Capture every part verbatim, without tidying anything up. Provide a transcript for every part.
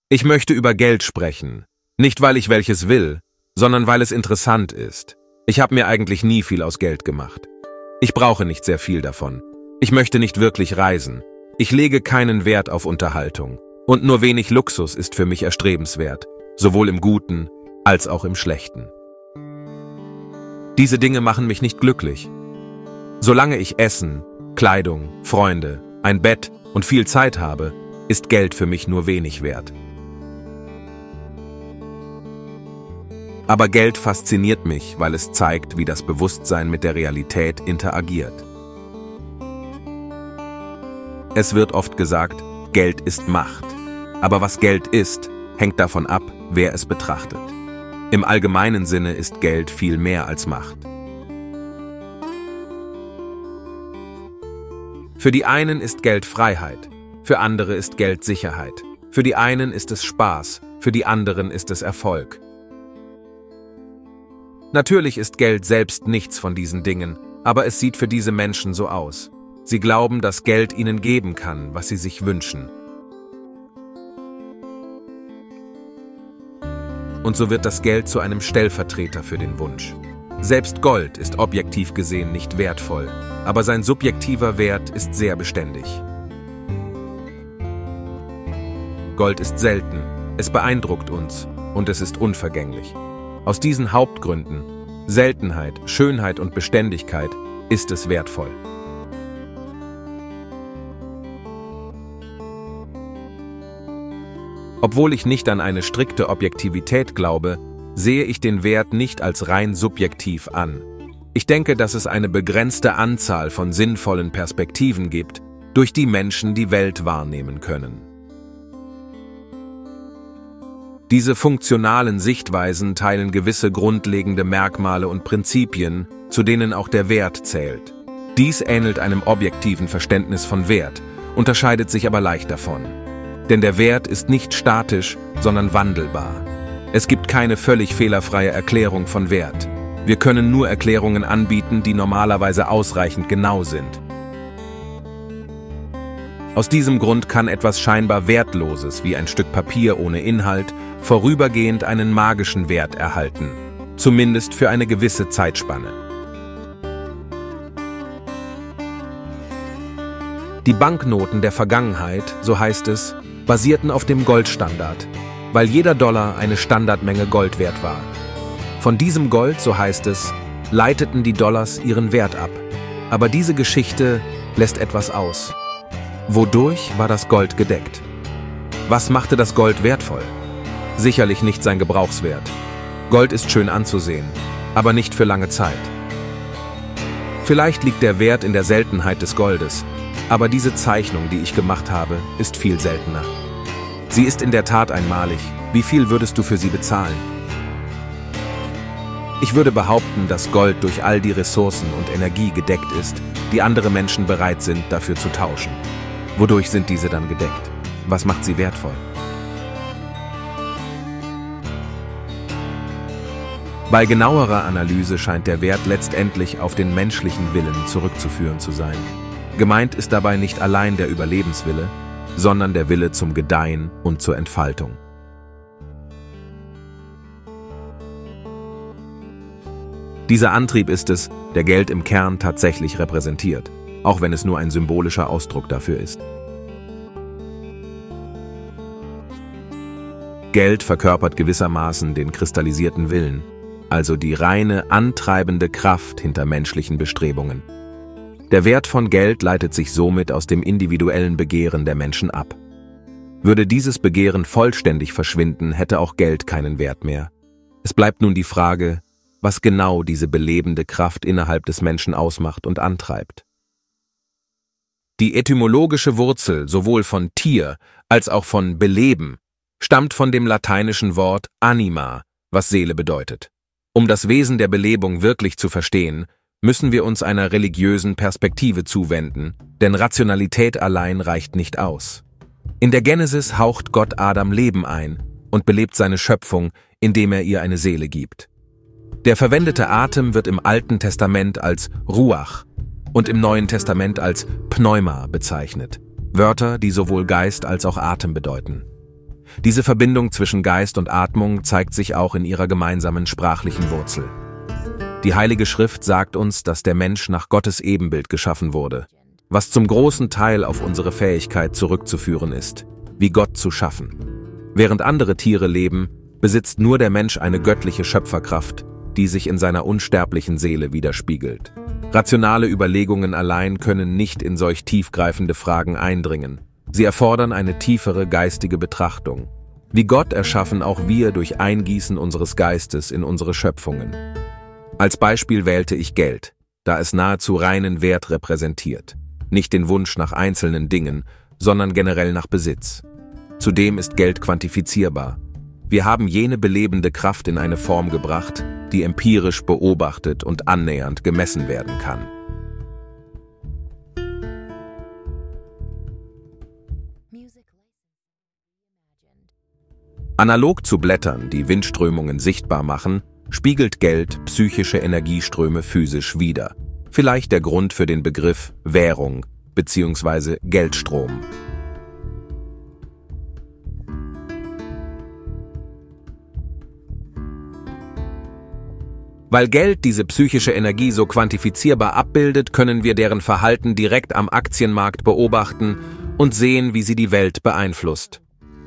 Ich möchte über Geld sprechen. Nicht, weil ich welches will, sondern weil es interessant ist. Ich habe mir eigentlich nie viel aus Geld gemacht. Ich brauche nicht sehr viel davon. Ich möchte nicht wirklich reisen. Ich lege keinen Wert auf Unterhaltung. Und nur wenig Luxus ist für mich erstrebenswert, sowohl im Guten als auch im Schlechten. Diese Dinge machen mich nicht glücklich. Solange ich Essen, Kleidung, Freunde, ein Bett und viel Zeit habe, ist Geld für mich nur wenig wert. Aber Geld fasziniert mich, weil es zeigt, wie das Bewusstsein mit der Realität interagiert. Es wird oft gesagt, Geld ist Macht. Aber was Geld ist, hängt davon ab, wer es betrachtet. Im allgemeinen Sinne ist Geld viel mehr als Macht. Für die einen ist Geld Freiheit, für andere ist Geld Sicherheit. Für die einen ist es Spaß, für die anderen ist es Erfolg. Natürlich ist Geld selbst nichts von diesen Dingen, aber es sieht für diese Menschen so aus. Sie glauben, dass Geld ihnen geben kann, was sie sich wünschen. Und so wird das Geld zu einem Stellvertreter für den Wunsch. Selbst Gold ist objektiv gesehen nicht wertvoll, aber sein subjektiver Wert ist sehr beständig. Gold ist selten, es beeindruckt uns und es ist unvergänglich. Aus diesen Hauptgründen, Seltenheit, Schönheit und Beständigkeit, ist es wertvoll. Obwohl ich nicht an eine strikte Objektivität glaube, sehe ich den Wert nicht als rein subjektiv an. Ich denke, dass es eine begrenzte Anzahl von sinnvollen Perspektiven gibt, durch die Menschen die Welt wahrnehmen können. Diese funktionalen Sichtweisen teilen gewisse grundlegende Merkmale und Prinzipien, zu denen auch der Wert zählt. Dies ähnelt einem objektiven Verständnis von Wert, unterscheidet sich aber leicht davon. Denn der Wert ist nicht statisch, sondern wandelbar. Es gibt keine völlig fehlerfreie Erklärung von Wert. Wir können nur Erklärungen anbieten, die normalerweise ausreichend genau sind. Aus diesem Grund kann etwas scheinbar Wertloses, wie ein Stück Papier ohne Inhalt, vorübergehend einen magischen Wert erhalten, zumindest für eine gewisse Zeitspanne. Die Banknoten der Vergangenheit, so heißt es, basierten auf dem Goldstandard, weil jeder Dollar eine Standardmenge Gold wert war. Von diesem Gold, so heißt es, leiteten die Dollars ihren Wert ab. Aber diese Geschichte lässt etwas aus. Wodurch war das Gold gedeckt? Was machte das Gold wertvoll? Sicherlich nicht sein Gebrauchswert. Gold ist schön anzusehen, aber nicht für lange Zeit. Vielleicht liegt der Wert in der Seltenheit des Goldes, aber diese Zeichnung, die ich gemacht habe, ist viel seltener. Sie ist in der Tat einmalig. Wie viel würdest du für sie bezahlen? Ich würde behaupten, dass Gold durch all die Ressourcen und Energie gedeckt ist, die andere Menschen bereit sind, dafür zu tauschen. Wodurch sind diese dann gedeckt? Was macht sie wertvoll? Bei genauerer Analyse scheint der Wert letztendlich auf den menschlichen Willen zurückzuführen zu sein. Gemeint ist dabei nicht allein der Überlebenswille, sondern der Wille zum Gedeihen und zur Entfaltung. Dieser Antrieb ist es, der Geld im Kern tatsächlich repräsentiert, auch wenn es nur ein symbolischer Ausdruck dafür ist. Geld verkörpert gewissermaßen den kristallisierten Willen, also die reine, antreibende Kraft hinter menschlichen Bestrebungen. Der Wert von Geld leitet sich somit aus dem individuellen Begehren der Menschen ab. Würde dieses Begehren vollständig verschwinden, hätte auch Geld keinen Wert mehr. Es bleibt nun die Frage, was genau diese belebende Kraft innerhalb des Menschen ausmacht und antreibt. Die etymologische Wurzel sowohl von Tier als auch von beleben stammt von dem lateinischen Wort anima, was Seele bedeutet. Um das Wesen der Belebung wirklich zu verstehen, müssen wir uns einer religiösen Perspektive zuwenden, denn Rationalität allein reicht nicht aus. In der Genesis haucht Gott Adam Leben ein und belebt seine Schöpfung, indem er ihr eine Seele gibt. Der verwendete Atem wird im Alten Testament als Ruach und im Neuen Testament als Pneuma bezeichnet, Wörter, die sowohl Geist als auch Atem bedeuten. Diese Verbindung zwischen Geist und Atmung zeigt sich auch in ihrer gemeinsamen sprachlichen Wurzel. Die Heilige Schrift sagt uns, dass der Mensch nach Gottes Ebenbild geschaffen wurde, was zum großen Teil auf unsere Fähigkeit zurückzuführen ist, wie Gott zu schaffen. Während andere Tiere leben, besitzt nur der Mensch eine göttliche Schöpferkraft, die sich in seiner unsterblichen Seele widerspiegelt. Rationale Überlegungen allein können nicht in solch tiefgreifende Fragen eindringen. Sie erfordern eine tiefere geistige Betrachtung. Wie Gott erschaffen auch wir durch Eingießen unseres Geistes in unsere Schöpfungen. Als Beispiel wählte ich Geld, da es nahezu reinen Wert repräsentiert. Nicht den Wunsch nach einzelnen Dingen, sondern generell nach Besitz. Zudem ist Geld quantifizierbar. Wir haben jene belebende Kraft in eine Form gebracht, die empirisch beobachtet und annähernd gemessen werden kann. Analog zu Blättern, die Windströmungen sichtbar machen, spiegelt Geld psychische Energieströme physisch wider. Vielleicht der Grund für den Begriff Währung bzw. Geldstrom. Weil Geld diese psychische Energie so quantifizierbar abbildet, können wir deren Verhalten direkt am Aktienmarkt beobachten und sehen, wie sie die Welt beeinflusst.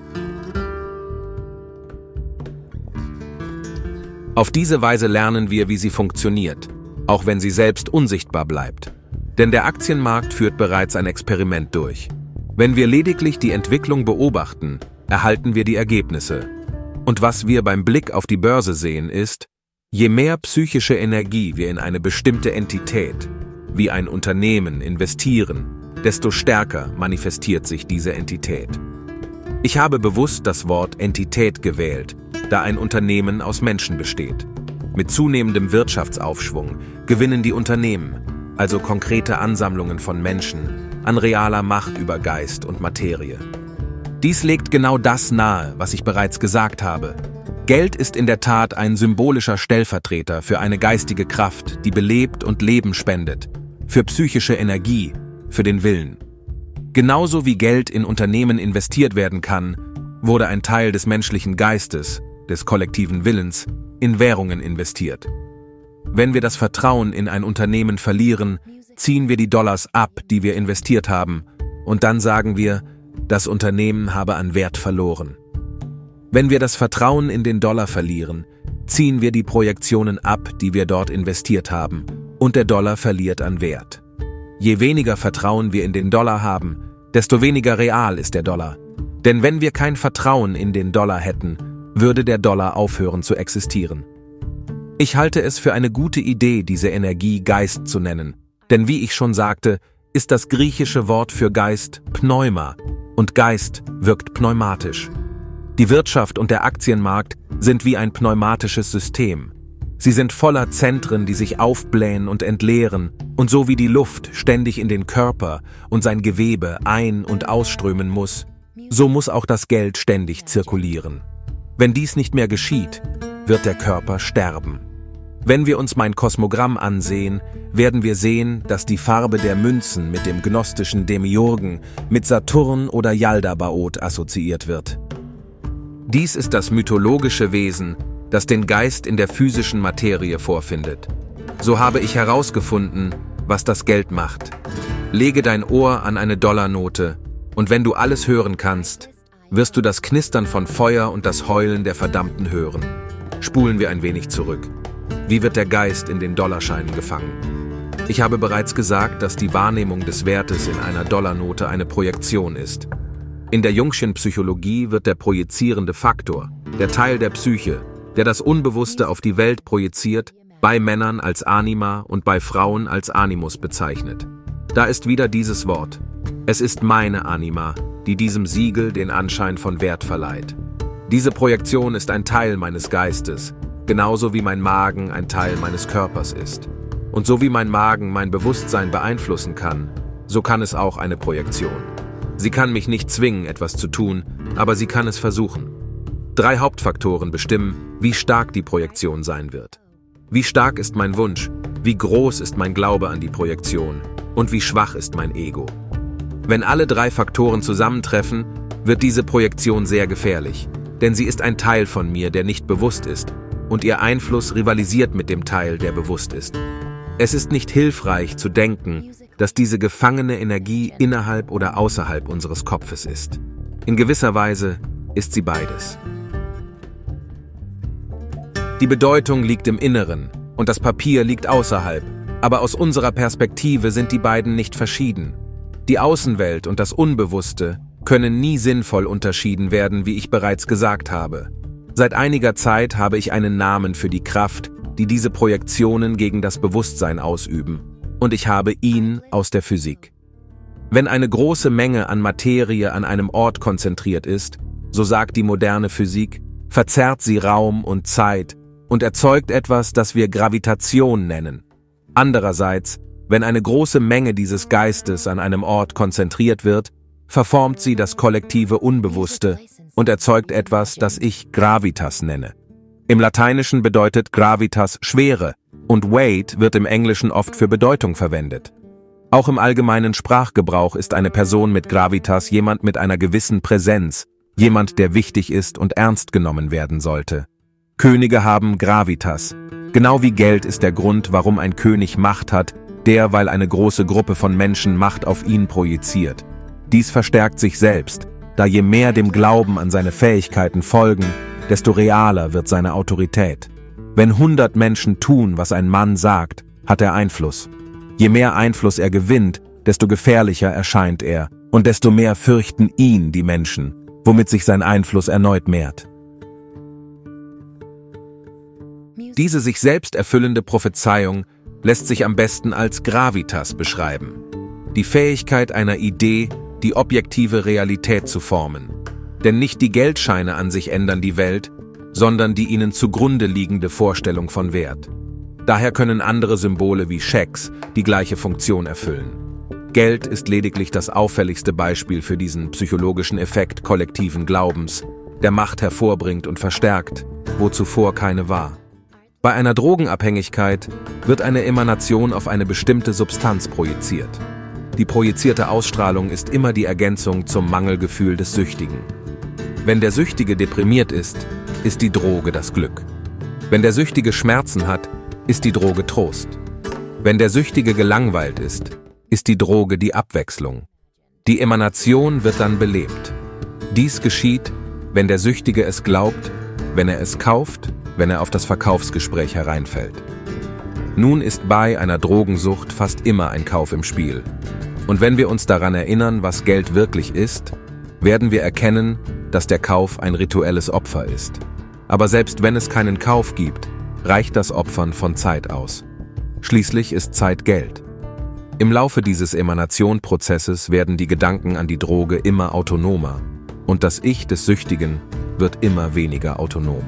Auf diese Weise lernen wir, wie sie funktioniert, auch wenn sie selbst unsichtbar bleibt. Denn der Aktienmarkt führt bereits ein Experiment durch. Wenn wir lediglich die Entwicklung beobachten, erhalten wir die Ergebnisse. Und was wir beim Blick auf die Börse sehen ist, je mehr psychische Energie wir in eine bestimmte Entität, wie ein Unternehmen, investieren, desto stärker manifestiert sich diese Entität. Ich habe bewusst das Wort Entität gewählt, da ein Unternehmen aus Menschen besteht. Mit zunehmendem Wirtschaftsaufschwung gewinnen die Unternehmen, also konkrete Ansammlungen von Menschen, an realer Macht über Geist und Materie. Dies legt genau das nahe, was ich bereits gesagt habe. Geld ist in der Tat ein symbolischer Stellvertreter für eine geistige Kraft, die belebt und Leben spendet, für psychische Energie, für den Willen. Genauso wie Geld in Unternehmen investiert werden kann, wurde ein Teil des menschlichen Geistes, des kollektiven Willens, in Währungen investiert. Wenn wir das Vertrauen in ein Unternehmen verlieren, ziehen wir die Dollars ab, die wir investiert haben, und dann sagen wir, das Unternehmen habe an Wert verloren. Wenn wir das Vertrauen in den Dollar verlieren, ziehen wir die Projektionen ab, die wir dort investiert haben, und der Dollar verliert an Wert. Je weniger Vertrauen wir in den Dollar haben, desto weniger real ist der Dollar. Denn wenn wir kein Vertrauen in den Dollar hätten, würde der Dollar aufhören zu existieren. Ich halte es für eine gute Idee, diese Energie Geist zu nennen, denn wie ich schon sagte, ist das griechische Wort für Geist Pneuma und Geist wirkt pneumatisch. Die Wirtschaft und der Aktienmarkt sind wie ein pneumatisches System. Sie sind voller Zentren, die sich aufblähen und entleeren, und so wie die Luft ständig in den Körper und sein Gewebe ein- und ausströmen muss, so muss auch das Geld ständig zirkulieren. Wenn dies nicht mehr geschieht, wird der Körper sterben. Wenn wir uns mein Kosmogramm ansehen, werden wir sehen, dass die Farbe der Münzen mit dem gnostischen Demiurgen, mit Saturn oder Yaldabaoth assoziiert wird. Dies ist das mythologische Wesen, das den Geist in der physischen Materie vorfindet. So habe ich herausgefunden, was das Geld macht. Lege dein Ohr an eine Dollarnote, und wenn du alles hören kannst, wirst du das Knistern von Feuer und das Heulen der Verdammten hören. Spulen wir ein wenig zurück. Wie wird der Geist in den Dollarscheinen gefangen? Ich habe bereits gesagt, dass die Wahrnehmung des Wertes in einer Dollarnote eine Projektion ist. In der Jung'schen Psychologie wird der projizierende Faktor, der Teil der Psyche, der das Unbewusste auf die Welt projiziert, bei Männern als Anima und bei Frauen als Animus bezeichnet. Da ist wieder dieses Wort. Es ist meine Anima, die diesem Siegel den Anschein von Wert verleiht. Diese Projektion ist ein Teil meines Geistes, genauso wie mein Magen ein Teil meines Körpers ist. Und so wie mein Magen mein Bewusstsein beeinflussen kann, so kann es auch eine Projektion. Sie kann mich nicht zwingen, etwas zu tun, aber sie kann es versuchen. Drei Hauptfaktoren bestimmen, wie stark die Projektion sein wird. Wie stark ist mein Wunsch, wie groß ist mein Glaube an die Projektion und wie schwach ist mein Ego. Wenn alle drei Faktoren zusammentreffen, wird diese Projektion sehr gefährlich, denn sie ist ein Teil von mir, der nicht bewusst ist, und ihr Einfluss rivalisiert mit dem Teil, der bewusst ist. Es ist nicht hilfreich zu denken, dass diese gefangene Energie innerhalb oder außerhalb unseres Kopfes ist. In gewisser Weise ist sie beides. Die Bedeutung liegt im Inneren und das Papier liegt außerhalb, aber aus unserer Perspektive sind die beiden nicht verschieden. Die Außenwelt und das Unbewusste können nie sinnvoll unterschieden werden, wie ich bereits gesagt habe. Seit einiger Zeit habe ich einen Namen für die Kraft, die diese Projektionen gegen das Bewusstsein ausüben, und ich habe ihn aus der Physik. Wenn eine große Menge an Materie an einem Ort konzentriert ist, so sagt die moderne Physik, verzerrt sie Raum und Zeit und erzeugt etwas, das wir Gravitation nennen. Andererseits, wenn eine große Menge dieses Geistes an einem Ort konzentriert wird, verformt sie das kollektive Unbewusste und erzeugt etwas, das ich Gravitas nenne. Im Lateinischen bedeutet Gravitas Schwere und Weight wird im Englischen oft für Bedeutung verwendet. Auch im allgemeinen Sprachgebrauch ist eine Person mit Gravitas jemand mit einer gewissen Präsenz, jemand, der wichtig ist und ernst genommen werden sollte. Könige haben Gravitas. Genau wie Geld ist der Grund, warum ein König Macht hat, der, weil eine große Gruppe von Menschen Macht auf ihn projiziert. Dies verstärkt sich selbst, da je mehr dem Glauben an seine Fähigkeiten folgen, desto realer wird seine Autorität. Wenn hundert Menschen tun, was ein Mann sagt, hat er Einfluss. Je mehr Einfluss er gewinnt, desto gefährlicher erscheint er und desto mehr fürchten ihn die Menschen, womit sich sein Einfluss erneut mehrt. Diese sich selbst erfüllende Prophezeiung lässt sich am besten als Gravitas beschreiben. Die Fähigkeit einer Idee, die objektive Realität zu formen. Denn nicht die Geldscheine an sich ändern die Welt, sondern die ihnen zugrunde liegende Vorstellung von Wert. Daher können andere Symbole wie Schecks die gleiche Funktion erfüllen. Geld ist lediglich das auffälligste Beispiel für diesen psychologischen Effekt kollektiven Glaubens, der Macht hervorbringt und verstärkt, wo zuvor keine war. Bei einer Drogenabhängigkeit wird eine Emanation auf eine bestimmte Substanz projiziert. Die projizierte Ausstrahlung ist immer die Ergänzung zum Mangelgefühl des Süchtigen. Wenn der Süchtige deprimiert ist, ist die Droge das Glück. Wenn der Süchtige Schmerzen hat, ist die Droge Trost. Wenn der Süchtige gelangweilt ist, ist die Droge die Abwechslung. Die Emanation wird dann belebt. Dies geschieht, wenn der Süchtige es glaubt, wenn er es kauft, wenn er auf das Verkaufsgespräch hereinfällt. Nun ist bei einer Drogensucht fast immer ein Kauf im Spiel. Und wenn wir uns daran erinnern, was Geld wirklich ist, werden wir erkennen, dass der Kauf ein rituelles Opfer ist. Aber selbst wenn es keinen Kauf gibt, reicht das Opfern von Zeit aus. Schließlich ist Zeit Geld. Im Laufe dieses Emanationprozesses werden die Gedanken an die Droge immer autonomer und das Ich des Süchtigen wird immer weniger autonom.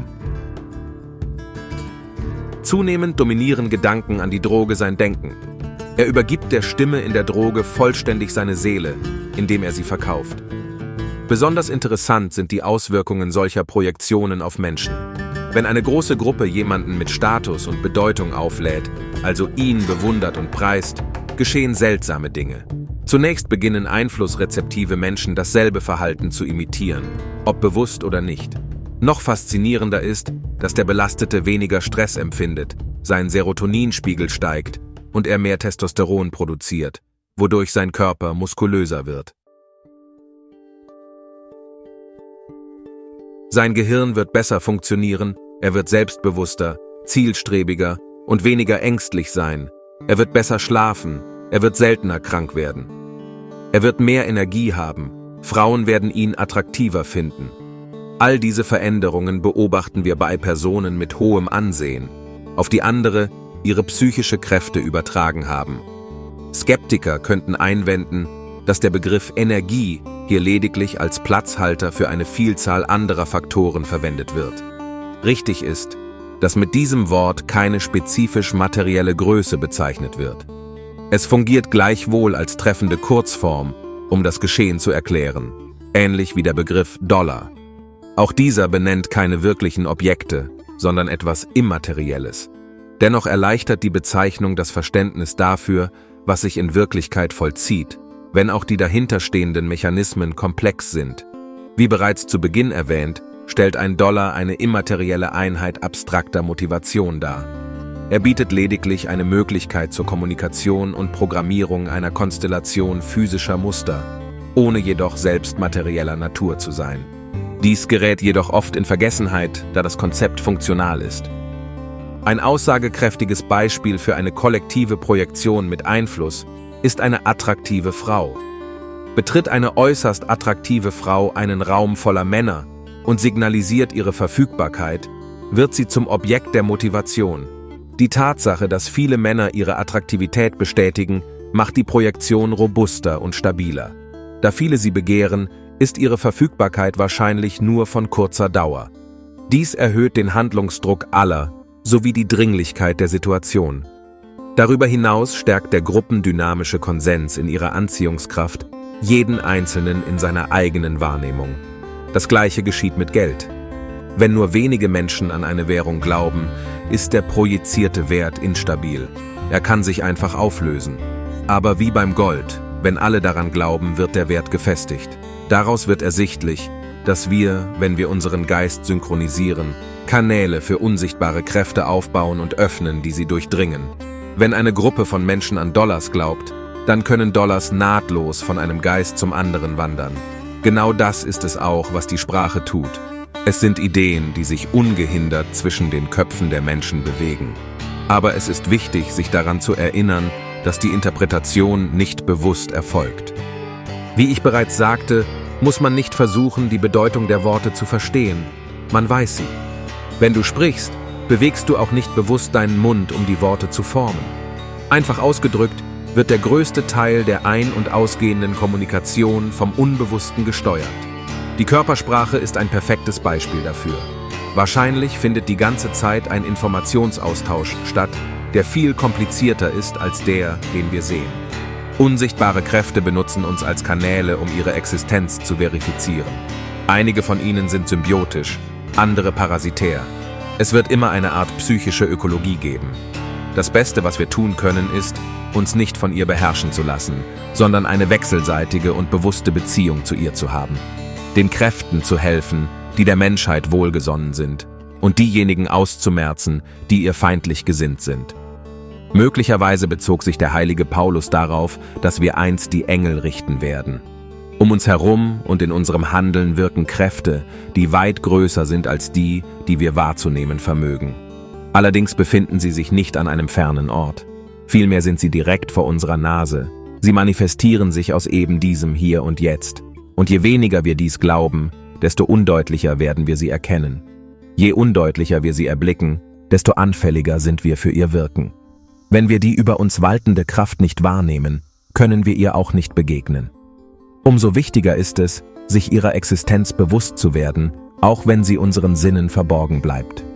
Zunehmend dominieren Gedanken an die Droge sein Denken. Er übergibt der Stimme in der Droge vollständig seine Seele, indem er sie verkauft. Besonders interessant sind die Auswirkungen solcher Projektionen auf Menschen. Wenn eine große Gruppe jemanden mit Status und Bedeutung auflädt, also ihn bewundert und preist, geschehen seltsame Dinge. Zunächst beginnen einflussrezeptive Menschen dasselbe Verhalten zu imitieren, ob bewusst oder nicht. Noch faszinierender ist, dass der Belastete weniger Stress empfindet, sein Serotoninspiegel steigt und er mehr Testosteron produziert, wodurch sein Körper muskulöser wird. Sein Gehirn wird besser funktionieren, er wird selbstbewusster, zielstrebiger und weniger ängstlich sein. Er wird besser schlafen, er wird seltener krank werden. Er wird mehr Energie haben, Frauen werden ihn attraktiver finden. All diese Veränderungen beobachten wir bei Personen mit hohem Ansehen, auf die andere ihre psychische Kräfte übertragen haben. Skeptiker könnten einwenden, dass der Begriff Energie hier lediglich als Platzhalter für eine Vielzahl anderer Faktoren verwendet wird. Richtig ist, dass mit diesem Wort keine spezifisch materielle Größe bezeichnet wird. Es fungiert gleichwohl als treffende Kurzform, um das Geschehen zu erklären, ähnlich wie der Begriff Dollar. Auch dieser benennt keine wirklichen Objekte, sondern etwas Immaterielles. Dennoch erleichtert die Bezeichnung das Verständnis dafür, was sich in Wirklichkeit vollzieht, wenn auch die dahinterstehenden Mechanismen komplex sind. Wie bereits zu Beginn erwähnt, stellt ein Dollar eine immaterielle Einheit abstrakter Motivation dar. Er bietet lediglich eine Möglichkeit zur Kommunikation und Programmierung einer Konstellation physischer Muster, ohne jedoch selbst materieller Natur zu sein. Dies gerät jedoch oft in Vergessenheit, da das Konzept funktional ist. Ein aussagekräftiges Beispiel für eine kollektive Projektion mit Einfluss ist eine attraktive Frau. Betritt eine äußerst attraktive Frau einen Raum voller Männer und signalisiert ihre Verfügbarkeit, wird sie zum Objekt der Motivation. Die Tatsache, dass viele Männer ihre Attraktivität bestätigen, macht die Projektion robuster und stabiler. Da viele sie begehren, ist ihre Verfügbarkeit wahrscheinlich nur von kurzer Dauer. Dies erhöht den Handlungsdruck aller sowie die Dringlichkeit der Situation. Darüber hinaus stärkt der gruppendynamische Konsens in ihrer Anziehungskraft jeden Einzelnen in seiner eigenen Wahrnehmung. Das Gleiche geschieht mit Geld. Wenn nur wenige Menschen an eine Währung glauben, ist der projizierte Wert instabil. Er kann sich einfach auflösen. Aber wie beim Gold, wenn alle daran glauben, wird der Wert gefestigt. Daraus wird ersichtlich, dass wir, wenn wir unseren Geist synchronisieren, Kanäle für unsichtbare Kräfte aufbauen und öffnen, die sie durchdringen. Wenn eine Gruppe von Menschen an Dollars glaubt, dann können Dollars nahtlos von einem Geist zum anderen wandern. Genau das ist es auch, was die Sprache tut. Es sind Ideen, die sich ungehindert zwischen den Köpfen der Menschen bewegen. Aber es ist wichtig, sich daran zu erinnern, dass die Interpretation nicht bewusst erfolgt. Wie ich bereits sagte, muss man nicht versuchen, die Bedeutung der Worte zu verstehen. Man weiß sie. Wenn du sprichst, bewegst du auch nicht bewusst deinen Mund, um die Worte zu formen. Einfach ausgedrückt, wird der größte Teil der ein- und ausgehenden Kommunikation vom Unbewussten gesteuert. Die Körpersprache ist ein perfektes Beispiel dafür. Wahrscheinlich findet die ganze Zeit ein Informationsaustausch statt, der viel komplizierter ist als der, den wir sehen. Unsichtbare Kräfte benutzen uns als Kanäle, um ihre Existenz zu verifizieren. Einige von ihnen sind symbiotisch, andere parasitär. Es wird immer eine Art psychische Ökologie geben. Das Beste, was wir tun können, ist, uns nicht von ihr beherrschen zu lassen, sondern eine wechselseitige und bewusste Beziehung zu ihr zu haben. Den Kräften zu helfen, die der Menschheit wohlgesonnen sind, und diejenigen auszumerzen, die ihr feindlich gesinnt sind. Möglicherweise bezog sich der heilige Paulus darauf, dass wir einst die Engel richten werden. Um uns herum und in unserem Handeln wirken Kräfte, die weit größer sind als die, die wir wahrzunehmen vermögen. Allerdings befinden sie sich nicht an einem fernen Ort. Vielmehr sind sie direkt vor unserer Nase. Sie manifestieren sich aus eben diesem Hier und Jetzt. Und je weniger wir dies glauben, desto undeutlicher werden wir sie erkennen. Je undeutlicher wir sie erblicken, desto anfälliger sind wir für ihr Wirken. Wenn wir die über uns waltende Kraft nicht wahrnehmen, können wir ihr auch nicht begegnen. Umso wichtiger ist es, sich ihrer Existenz bewusst zu werden, auch wenn sie unseren Sinnen verborgen bleibt.